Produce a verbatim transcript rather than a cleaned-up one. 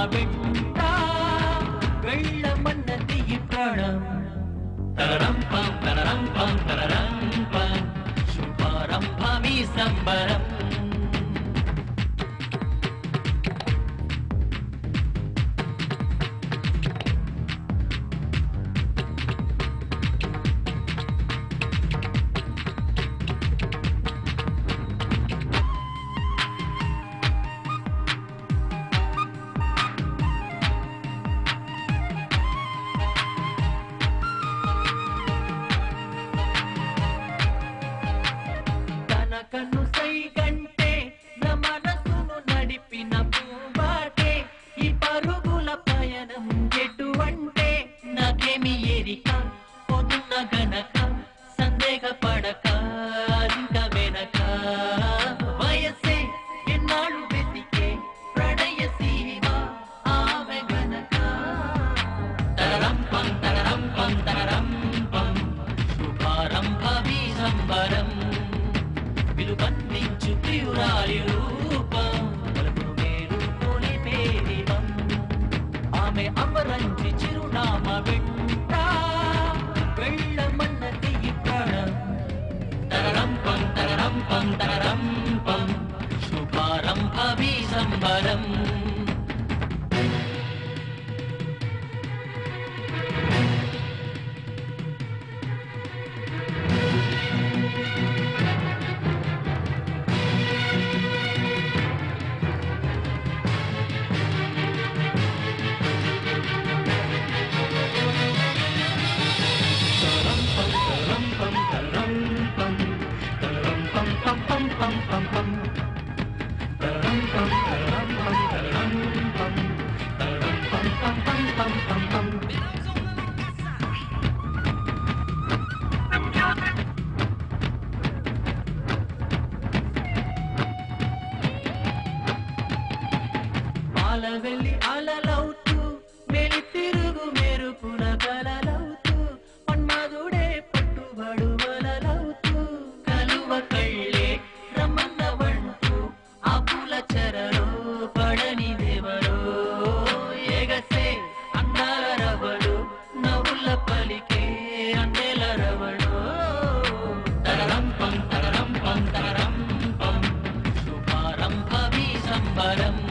వెంట వెళ్ళమన్నది ఈ ప్రాణం. తరరం పం తరరం పం తరరం పం శుభారంభమీ సంబరం. కన్ను సైగంటే నా మనసును నడిపిన పూబాటే ఈ పరుగుల పయనం ఎటువంటి నాకేమి ఎరిక పొద్దున్న గనక సందేహపడక ఇంక వెనక వయసే ఎన్నాళ్ళు వెతికే ప్రణయ సీమ ఆమె గనక. తరరం పం తరరం పం తరరం పం శుభారంభమీ సంబరం. విలువన్నించు ప్రియురాలి రూపం పలుకును మేలు కొలిపే దీపం. ఆమె అమరంచి చిరునామా వెంట వెళ్ళమన్నది ఈ ప్రాణం. తరరం పం తరరం పం తరరం పం శుభారంభమీ సంబరం. అలవెల్లి అలలవుతూ మెలి తిరుగు మెరుపుల కలలవుతూ మన్మధుడే పట్టుబడు వలలవుతూ కలువ కళ్ళే రమ్మన్నవంటూ ఆ పూల చెరలో పడని దేవరో ఎగసే అందాల రవడు నవ్వుల పలికే అందెల రవడు. తరరం పం తరరం పం తరరం పం శుభారంభమీ సంబరం.